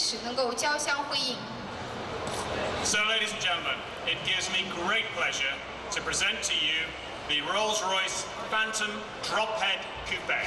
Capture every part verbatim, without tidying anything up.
史能够交相辉映。 So, ladies and gentlemen, it gives me great pleasure to present to you the Rolls-Royce Phantom Drophead Coupe.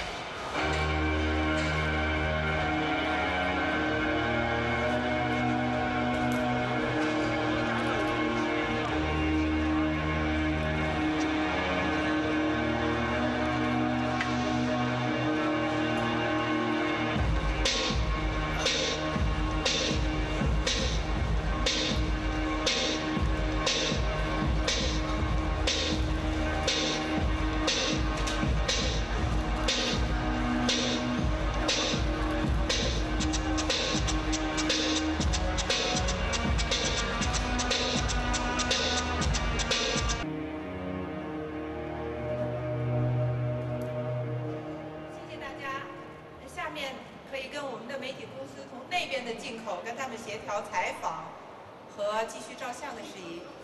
可以跟我们的媒体公司从那边的进口跟他们协调采访和继续照相的事宜。